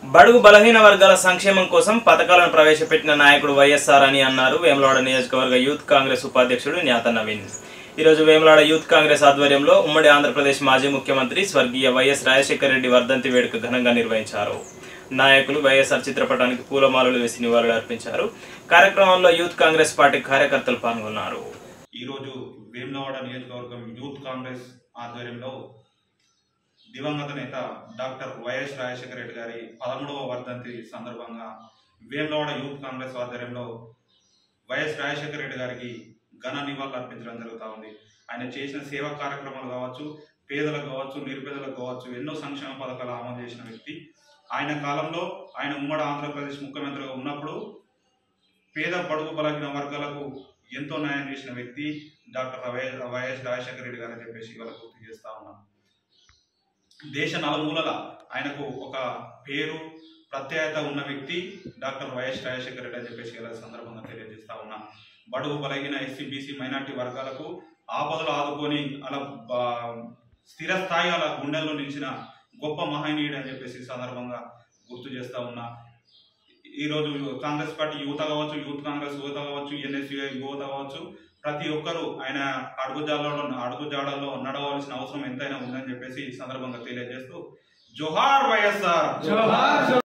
బడుగు బలహీన వర్గాల సంక్షేమం కోసం పథకాలను ప్రవేశపెట్టిన నాయకుడు వైఎస్ఆర్ అని అన్నారు వేములవాడ నియోజకవర్గ యూత్ కాంగ్రెస్ ఉపాధ్యక్షుడు న్యాత నవీన్. ఈరోజు వేములవాడ యూత్ కాంగ్రెస్ ఆధ్వర్యంలో ఉమ్మడి ఆంధ్రప్రదేశ్ మాజీ ముఖ్యమంత్రి స్వర్గీయ వైఎస్ రాజశేఖర రెడ్డి వర్ధంతి వేడుక ఘనంగా నిర్వహించారు. నాయకులు వైఎస్ఆర్ చిత్రపటానికి పూలమాలలు వేసి నివాళులు అర్పించారు. కార్యక్రమంలో యూత్ కాంగ్రెస్ పార్టీ కార్యకర్తలు పాల్గొన్నారు. ఈరోజు వేములవాడ నియోజకవర్గం యూత్ కాంగ్రెస్ ఆధ్వర్యంలో దివంగత నేత డాక్టర్ వైఎస్ రాజశేఖర రెడ్డి గారి 13వ వర్ధంతి సందర్భంగా వేములవాడ యూత్ కాంగ్రెస్ ఆధ్వర్యంలో వైఎస్ రాజశేఖర రెడ్డి గారికి ఘన నివాళులు అర్పించడం జరుగుతూ ఉంది. ఆయన చేసిన సేవా కార్యక్రమాలు కావచ్చు, పేదలకు కావచ్చు, నిరుపేదలకు కావచ్చు, ఎన్నో సంక్షేమ పథకాలు అమలు చేసిన వ్యక్తి. ఆయన కాలంలో ఆయన ఉమ్మడి ఆంధ్రప్రదేశ్ ముఖ్యమంత్రిగా ఉన్నప్పుడు పేద బడుగు బలహీన వర్గాలకు ఎంతో న్యాయం చేసిన వ్యక్తి డాక్టర్ వైఎస్ రాజశేఖర రెడ్డి గారు అని చెప్పేసి ఇవాళ గుర్తు చేస్తా ఉన్నాం. దేశ నలుమూలల ఆయనకు ఒక పేరు ప్రత్యేకత ఉన్న వ్యక్తి డాక్టర్ వైఎస్ రాజశేఖర రెడ్డి అని చెప్పేసి ఇలా సందర్భంగా తెలియజేస్తా ఉన్నా. బడుగు బలహీన ఎస్సీ బీసీ మైనార్టీ వర్గాలకు ఆపదలు ఆదుకొని అలా స్థిరస్థాయి అలా గుండెల్లో నిలిచిన గొప్ప మహనీయుడు అని చెప్పేసి సందర్భంగా గుర్తు చేస్తా ఉన్నా. ఈరోజు కాంగ్రెస్ పార్టీ యువత కావచ్చు, యూత్ కాంగ్రెస్ యువత కావచ్చు, ఎన్ఎస్యుఐ యువత కావచ్చు, ప్రతి ఒక్కరూ ఆయన అడుగుజాడల్లో నడవలసిన అవసరం ఎంతైనా ఉందని చెప్పేసి ఈ సందర్భంగా తెలియజేస్తూ జోహార్ వైఎస్ఆర్.